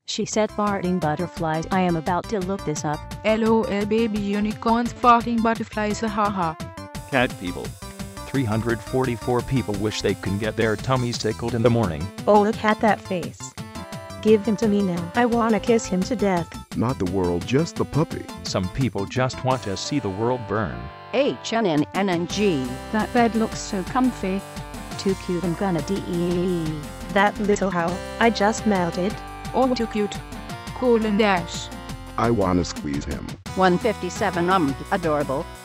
She said farting butterflies. I am about to look this up. LOL baby unicorns farting butterflies haha. Cat people. 344 people wish they can get their tummies tickled in the morning. Oh, look at that face. Give him to me now. I wanna kiss him to death. Not the world, just the puppy. Some people just want to see the world burn. HNNNG. That bed looks so comfy. Too cute, I'm gonna that little howl. I just melted. Oh, too cute. Cool and dash. I wanna squeeze him. 157 adorable.